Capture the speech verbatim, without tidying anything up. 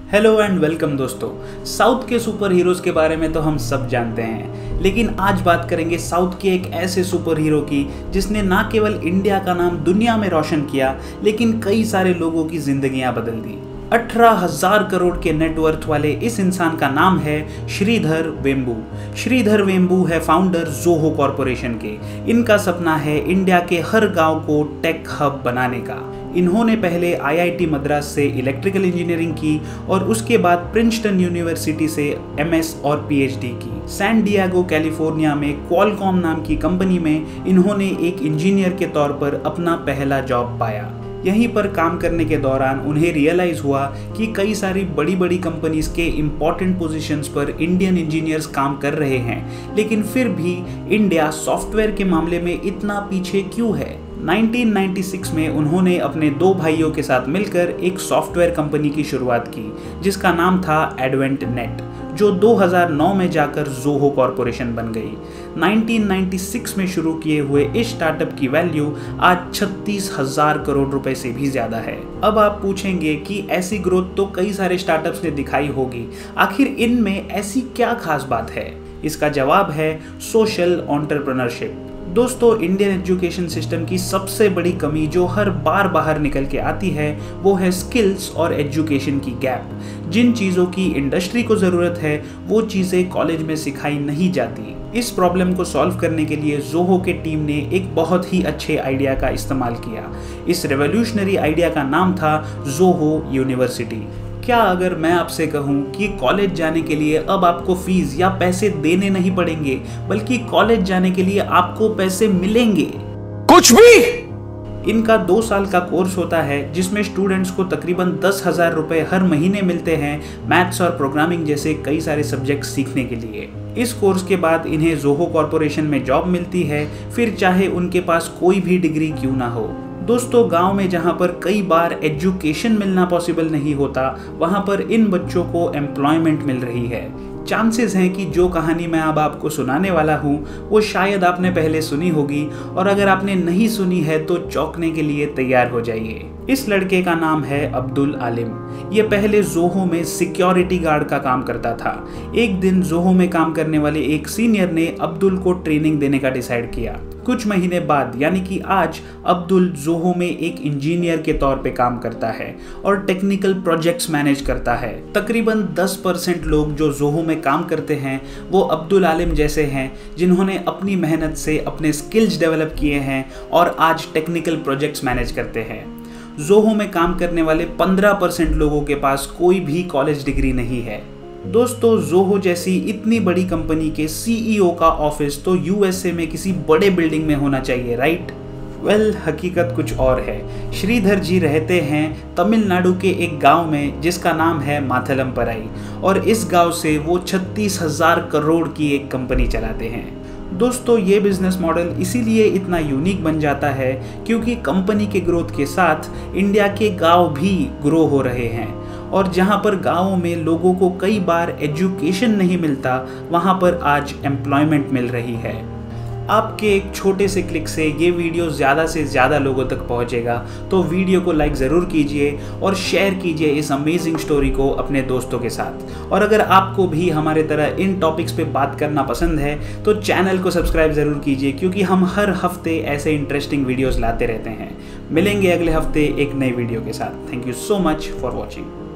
Hello and welcome दोस्तों। South के super heroes के बारे में तो हम सब जानते हैं, लेकिन आज बात करेंगे साउथ के एक ऐसे सुपर हीरो की जिसने ना केवल इंडिया का नाम दुनिया में रोशन किया, लेकिन कई सारे लोगों की जिंदगियां बदल दी। अठारह हजार करोड़ के नेटवर्थ वाले इस इंसान का नाम है श्रीधर वेम्बू। श्रीधर वेम्बू है फाउंडर जोहो कॉरपोरेशन के। इनका सपना है इंडिया के हर गांव को टेक हब बनाने का। इन्होंने पहले आई आई टी मद्रास से इलेक्ट्रिकल इंजीनियरिंग की और उसके बाद प्रिंसटन यूनिवर्सिटी से एम एस और पी एच डी की। सैन डिएगो कैलिफोर्निया में क्वालकॉम नाम की कंपनी में इन्होंने एक इंजीनियर के तौर पर अपना पहला जॉब पाया। यहीं पर काम करने के दौरान उन्हें रियलाइज हुआ कि कई सारी बड़ी बड़ी कंपनीज के इम्पोर्टेंट पोजीशंस पर इंडियन इंजीनियर्स काम कर रहे हैं, लेकिन फिर भी इंडिया सॉफ्टवेयर के मामले में इतना पीछे क्यों है। उन्नीस सौ छियानवे में उन्होंने अपने दो भाइयों के साथ मिलकर एक सॉफ्टवेयर कंपनी की शुरुआत की जिसका नाम था एडवेंट नेट, जो दो हज़ार नौ में जाकर जोहो कॉरपोरेशन बन गई। उन्नीस सौ छियानवे में शुरू किए हुए इस स्टार्टअप की वैल्यू आज छत्तीस हजार करोड़ रुपए से भी ज्यादा है। अब आप पूछेंगे कि ऐसी ग्रोथ तो कई सारे स्टार्टअप्स ने दिखाई होगी, आखिर इनमें ऐसी क्या खास बात है? इसका जवाब है सोशल एंटरप्रेन्योरशिप। दोस्तों, इंडियन एजुकेशन सिस्टम की सबसे बड़ी कमी जो हर बार बाहर निकल के आती है वो है स्किल्स और एजुकेशन की गैप। जिन चीज़ों की इंडस्ट्री को ज़रूरत है वो चीज़ें कॉलेज में सिखाई नहीं जाती। इस प्रॉब्लम को सॉल्व करने के लिए जोहो के टीम ने एक बहुत ही अच्छे आइडिया का इस्तेमाल किया। इस रेवोल्यूशनरी आइडिया का नाम था जोहो यूनिवर्सिटी। क्या अगर मैं आपसे कहूं कि कॉलेज जाने के लिए अब आपको फीस या पैसे देने नहीं पड़ेंगे, बल्कि कॉलेज जाने के लिए आपको पैसे मिलेंगे? कुछ भी। इनका दो साल का कोर्स होता है जिसमें स्टूडेंट्स को तकरीबन दस हजार रुपए हर महीने मिलते हैं मैथ्स और प्रोग्रामिंग जैसे कई सारे सब्जेक्ट सीखने के लिए। इस कोर्स के बाद इन्हें जोहो कॉरपोरेशन में जॉब मिलती है, फिर चाहे उनके पास कोई भी डिग्री क्यों ना हो। दोस्तों, गांव में जहां पर कई बार एजुकेशन मिलना पॉसिबल नहीं होता, वहां पर इन बच्चों को एम्प्लॉयमेंट मिल रही है। चांसेस हैं कि जो कहानी मैं अब आपको सुनाने वाला हूं वो शायद आपने पहले सुनी होगी, और अगर आपने नहीं सुनी है तो चौंकने के लिए तैयार हो जाइए। इस लड़के का नाम है अब्दुल आलिम। ये पहले जोहो में सिक्योरिटी गार्ड का काम करता था। एक दिन जोहो में काम करने वाले एक सीनियर ने अब्दुल को ट्रेनिंग देने का डिसाइड किया। कुछ महीने बाद यानी कि आज अब्दुल जोहो में एक इंजीनियर के तौर पे काम करता है और टेक्निकल प्रोजेक्ट्स मैनेज करता है। तकरीबन दस परसेंट लोग जो जोहो में काम करते हैं वो अब्दुल आलिम जैसे हैं, जिन्होंने अपनी मेहनत से अपने स्किल्स डेवलप किए हैं और आज टेक्निकल प्रोजेक्ट्स मैनेज करते हैं। जोहो में काम करने वाले पंद्रह परसेंट लोगों के पास कोई भी कॉलेज डिग्री नहीं है। दोस्तों, जोहो जैसी इतनी बड़ी कंपनी के सी ई ओ का ऑफिस तो यू एस ए में किसी बड़े बिल्डिंग में होना चाहिए, राइट? वेल, हकीकत कुछ और है। श्रीधर जी रहते हैं तमिलनाडु के एक गांव में जिसका नाम है माथलमपराई, और इस गांव से वो छत्तीस हजार करोड़ की एक कंपनी चलाते हैं। दोस्तों, ये बिजनेस मॉडल इसीलिए इतना यूनिक बन जाता है क्योंकि कंपनी के ग्रोथ के साथ इंडिया के गांव भी ग्रो हो रहे हैं, और जहां पर गांवों में लोगों को कई बार एजुकेशन नहीं मिलता, वहां पर आज एम्प्लॉयमेंट मिल रही है। आपके एक छोटे से क्लिक से ये वीडियो ज़्यादा से ज़्यादा लोगों तक पहुंचेगा, तो वीडियो को लाइक ज़रूर कीजिए और शेयर कीजिए इस अमेजिंग स्टोरी को अपने दोस्तों के साथ। और अगर आपको भी हमारे तरह इन टॉपिक्स पे बात करना पसंद है तो चैनल को सब्सक्राइब ज़रूर कीजिए, क्योंकि हम हर हफ्ते ऐसे इंटरेस्टिंग वीडियोज़ लाते रहते हैं। मिलेंगे अगले हफ्ते एक नई वीडियो के साथ। Thank you so much for watching.